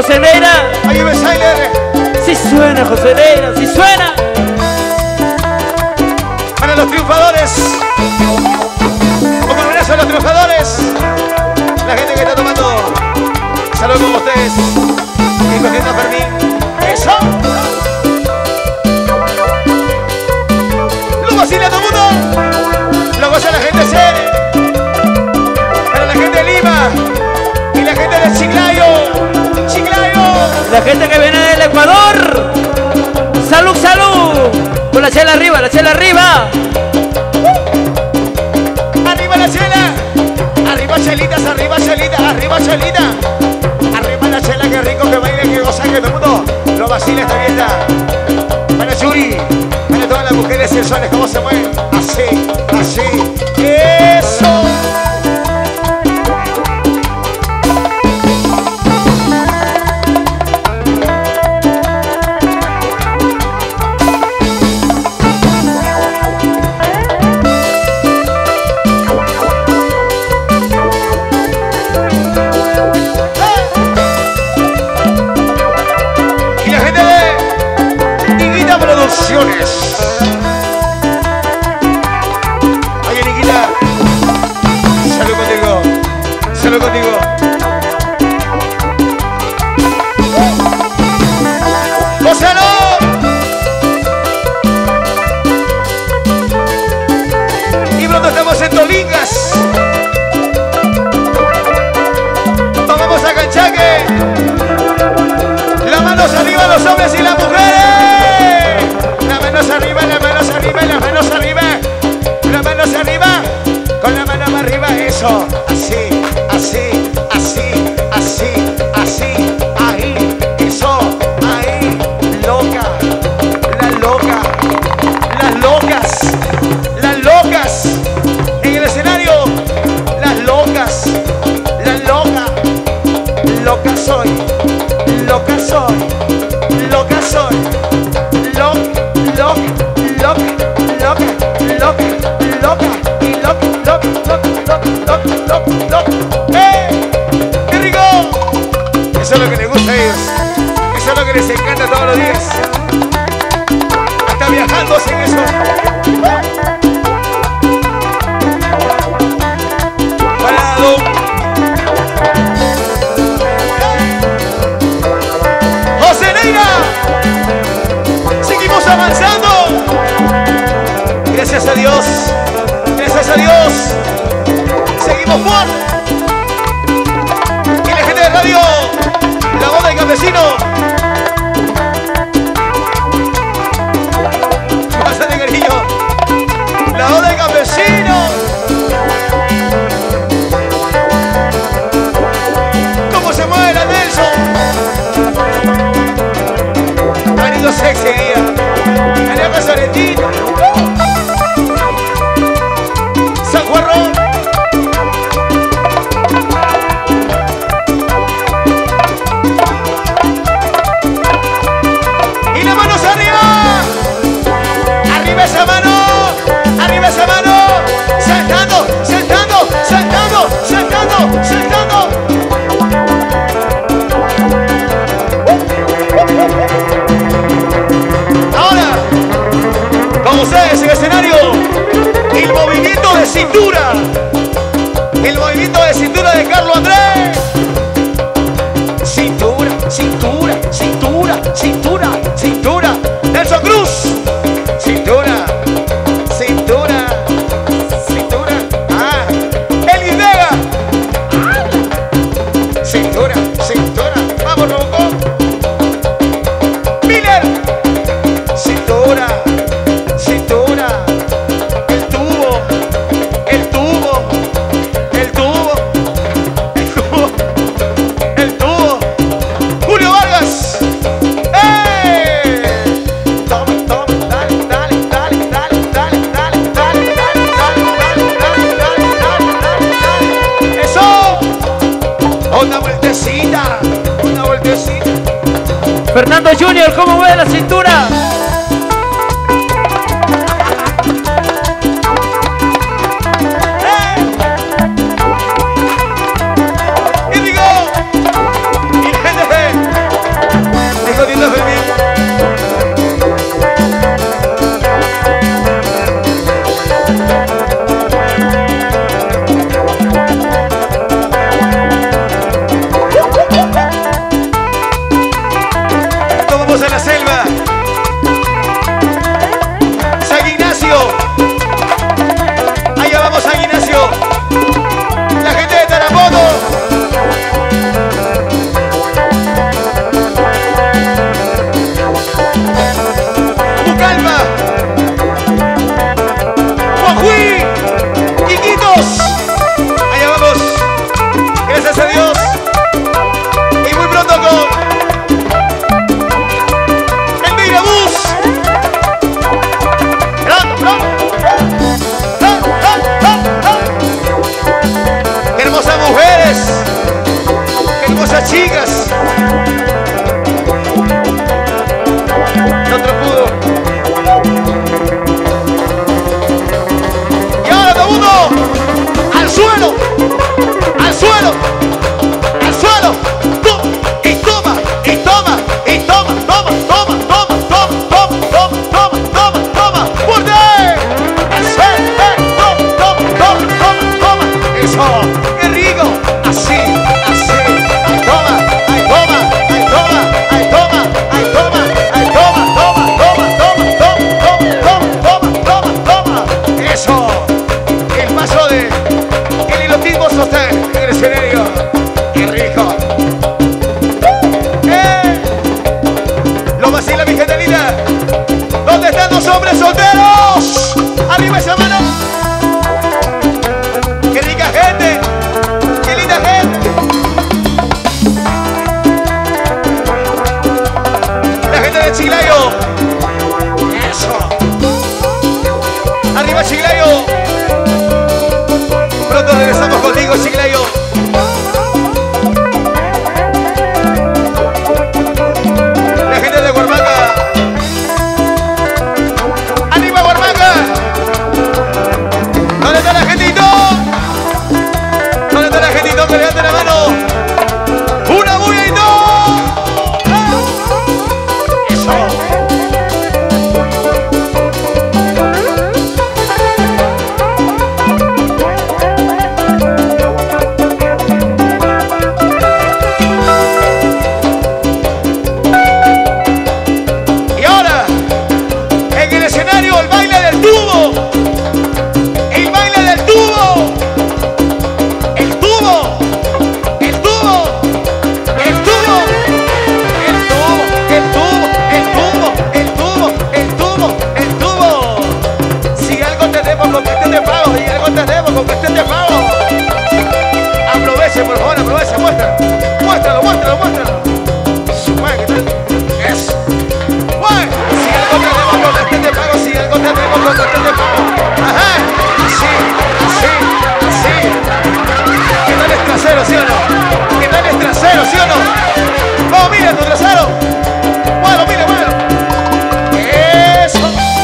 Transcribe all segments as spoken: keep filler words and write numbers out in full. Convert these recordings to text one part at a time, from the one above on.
José Neira. Ayúdame, Siler. Si suena, José Neira, si suena. Para los triunfadores. Un abrazo a los triunfadores. La gente que está tomando. Saludos con ustedes. Y cogiendo a Fermín. Eso. Lo vacila todo el mundo. Lo goza la gente C. Para la gente de Lima. Y la gente de Chiclayo. Chiclayo. La gente que viene del Ecuador. Salud, salud. Con la chela arriba, la chela arriba. Arriba la chela. Arriba chelitas, arriba chelitas, arriba chelita. Arriba la chela, que rico, que baile, que goza, que todo el mundo lo vacila esta fiesta. Para Yuri, para todas las mujeres sensuales, cómo se mueven. Así, así. Eso. Oye, Niquita, salud contigo, salud contigo. ¡Gózalo! Y pronto estamos en Tolingas. Vamos a Canchaque. Las manos arriba, los hombres y las mujeres. Las manos arriba, las manos arriba, las manos arriba. Las manos arriba, con la mano más arriba, eso. Así, así, así, así, así. Ahí, eso, ahí. Loca, la loca, las locas, las locas. En el escenario, las locas, las locas. Loca soy, loca soy, loca soy. Loca, loca, loca, loca, loca, loca, y loca, loca, loca, loca, loca, loca, loca. ¡Eh! ¡Qué rico! Eso es lo que les gusta a ellos. Eso es lo que les encanta todos los días. Hasta viajando hacen eso. Parado. ¡José Neira! Seguimos avanzando. Gracias a Dios. Gracias a Dios. Seguimos fuertes. Y la gente de radio, la voz del campesino. Pásale, cariño. La voz del campesino. ¿Cómo se mueve la Nelson? Marido sexy, guía. María Casaretito. San Juan. Y las manos arriba. Arriba esa mano. Arriba esa mano. Saltando, saltando, saltando, saltando, saltando. Ahora, con ustedes en el escenario, el movimiento de cintura. El movimiento de cintura de Carlos Andrés. Cintura, cintura, cintura, cintura, cintura. Nelson Cruz. Cintura, cintura, cintura. Ah, Eli Vega. Cintura, cintura. Vamos, Robocop. Miller. Cintura, cintura. El tubo, el tubo, el tubo, el tubo, el tubo. Julio Vargas. ¡Eh! Toma, toma, dale, dale, dale, dale, dale, dale, dale, dale, dale, dale, dale, dale, dale, dale. ¡Eso! Una vueltecita, una vueltecita. Fernando Junior, ¿cómo mueve la cintura? Y digo, y la gente hombres solteros. Arriba esa mano. Qué rica gente. Qué linda gente. La gente de Chiclayo. Eso. Arriba Chiclayo. Pronto regresamos contigo, Chiclayo. La gente de Huarmanga. ¡Arriba Huarmanga! ¿Dónde está la gentito? ¿Dónde está la gentito? Que levante la mano. ¡Una bulla y dos! ¡Eso! El baile del tubo, el baile del tubo, el tubo, el tubo, el tubo, el tubo, el tubo, el tubo, el tubo, el tubo, el tubo. Si algo tenemos con que esté de pago, si algo tenemos con que esté de pago. Aproveche, por favor, aproveche, muéstralo, muéstralo, muéstralo, muéstralo. Sumay, ¿qué tal? Eso. Guay. Si algo tenemos con que esté de pago, si algo tenemos con que esté de pago. Ajá. Así, así, así. ¿Qué tal es trasero, sí o no? ¿Qué tal es trasero, sí o no? Vamos, mira tu trasero. Bueno, mira, bueno. Eso.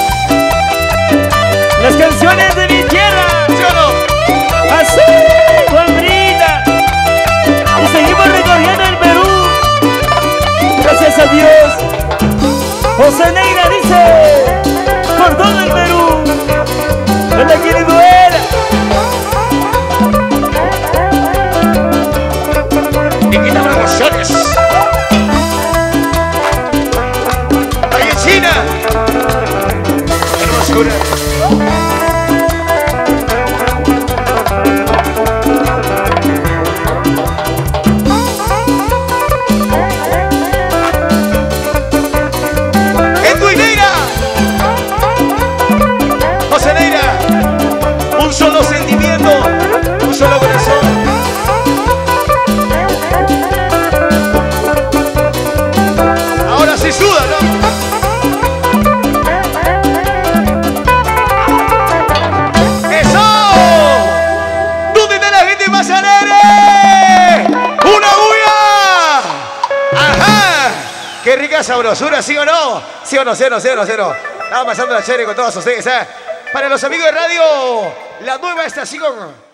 Las canciones de mi tierra. ¿Sí o no? Así, Juanbrita. Y seguimos recorriendo el Perú. Gracias a Dios. José Negra dice, por todo el Perú, no la quiere duela. Y quita promociones. Ahí en China. Hermosura. Un solo sentimiento, un solo corazón. Ahora sí suda, ¿no? ¡Eso! ¿Dónde está la gente más alegre? ¡Una bulla! ¡Ajá! ¡Qué rica sabrosura! ¿Sí o no? ¿Sí o no? ¿Sí o no? ¿Sí o no? ¿Sí o no? Estaba pasando la chévere con todos ustedes, ¿eh? Para los amigos de radio, la nueva estación.